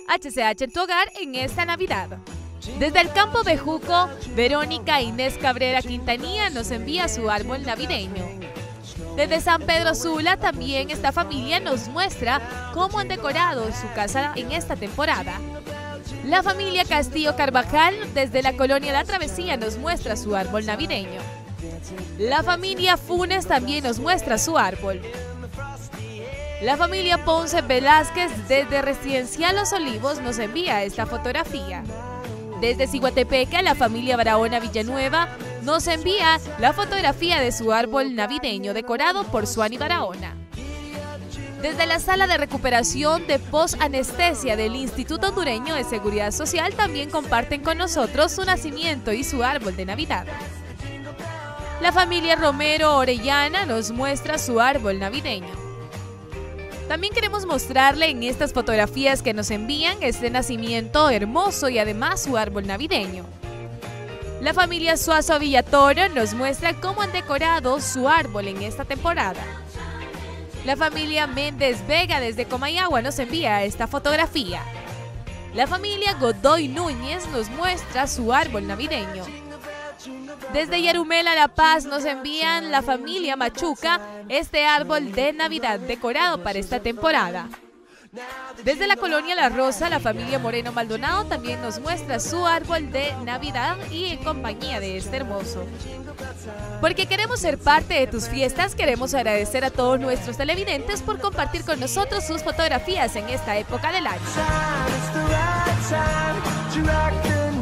HCH en tu hogar en esta Navidad. Desde el campo Bejuco, Verónica Inés Cabrera Quintanilla nos envía su árbol navideño. Desde San Pedro Sula también esta familia nos muestra cómo han decorado su casa en esta temporada. La familia Castillo Carvajal desde la colonia La Travesía nos muestra su árbol navideño. La familia Funes también nos muestra su árbol. La familia Ponce Velázquez desde Residencial Los Olivos nos envía esta fotografía. Desde Ciguatepeque, la familia Barahona Villanueva nos envía la fotografía de su árbol navideño decorado por Suani Barahona. Desde la sala de recuperación de post-anestesia del Instituto Hondureño de Seguridad Social también comparten con nosotros su nacimiento y su árbol de Navidad. La familia Romero Orellana nos muestra su árbol navideño. También queremos mostrarle en estas fotografías que nos envían este nacimiento hermoso y además su árbol navideño. La familia Suazo Villatoro nos muestra cómo han decorado su árbol en esta temporada. La familia Méndez Vega desde Comayagua nos envía esta fotografía. La familia Godoy Núñez nos muestra su árbol navideño. Desde Yarumela, La Paz, nos envían la familia Machuca este árbol de Navidad decorado para esta temporada. Desde la colonia La Rosa, la familia Moreno Maldonado también nos muestra su árbol de Navidad y en compañía de este hermoso. Porque queremos ser parte de tus fiestas, queremos agradecer a todos nuestros televidentes por compartir con nosotros sus fotografías en esta época del año.